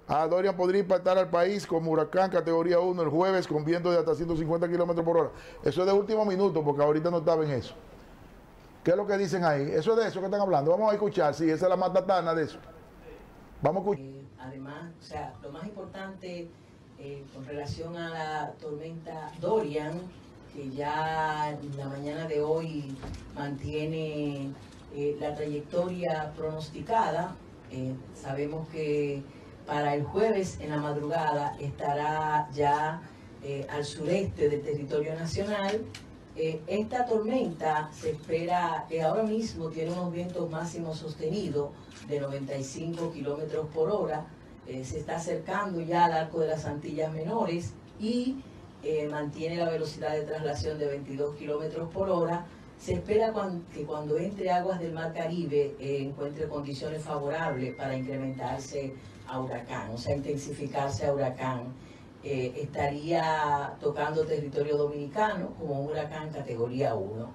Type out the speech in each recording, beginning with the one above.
Dorian podría impactar al país como huracán categoría 1 el jueves con viento de hasta 150 kilómetros por hora. Eso es de último minuto porque ahorita no estaba en eso. ¿Qué es lo que dicen ahí? Eso es de eso que están hablando. Vamos a escuchar, sí, esa es la matatana de eso. Vamos a escuchar. Además, o sea, lo más importante con relación a la tormenta Dorian, que ya en la mañana de hoy mantiene la trayectoria pronosticada. Sabemos que para el jueves en la madrugada estará ya al sureste del territorio nacional. Esta tormenta se espera que ahora mismo tiene unos vientos máximos sostenidos de 95 kilómetros por hora. Se está acercando ya al arco de las Antillas Menores y mantiene la velocidad de traslación de 22 kilómetros por hora. Se espera que cuando entre aguas del Mar Caribe encuentre condiciones favorables para incrementarse a huracán, o sea, intensificarse a huracán. Estaría tocando territorio dominicano como un huracán categoría 1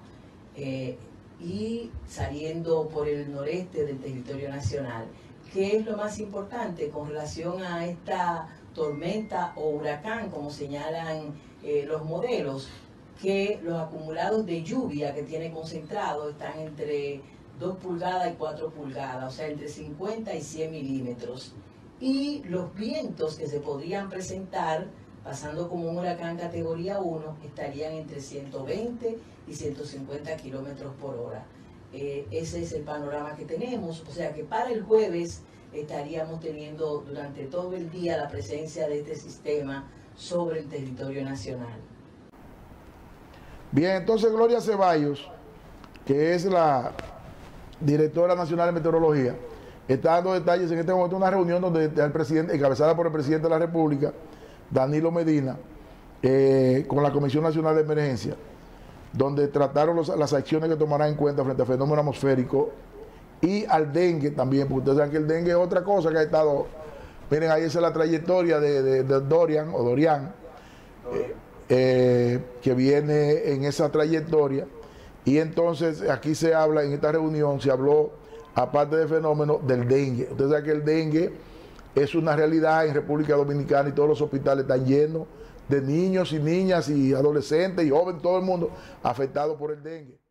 y saliendo por el noreste del territorio nacional. ¿Qué es lo más importante con relación a esta tormenta o huracán, como señalan los modelos? Que los acumulados de lluvia que tiene concentrado están entre 2 pulgadas y 4 pulgadas, o sea, entre 50 y 100 milímetros. Y los vientos que se podrían presentar, pasando como un huracán categoría 1, estarían entre 120 y 150 kilómetros por hora. Ese es el panorama que tenemos, o sea que para el jueves estaríamos teniendo durante todo el día la presencia de este sistema sobre el territorio nacional. Bien, entonces Gloria Ceballos, que es la directora nacional de meteorología, está dando detalles en este momento de una reunión donde está el presidente, encabezada por el presidente de la República, Danilo Medina, con la Comisión Nacional de Emergencia, donde trataron las acciones que tomarán en cuenta frente al fenómeno atmosférico y al dengue también, porque ustedes saben que el dengue es otra cosa que ha estado, miren, ahí esa es la trayectoria de Dorian, que viene en esa trayectoria, y entonces aquí se habla, en esta reunión se habló, aparte del fenómeno del dengue. Ustedes saben que el dengue es una realidad en República Dominicana y todos los hospitales están llenos de niños y niñas y adolescentes y jóvenes, todo el mundo afectado por el dengue.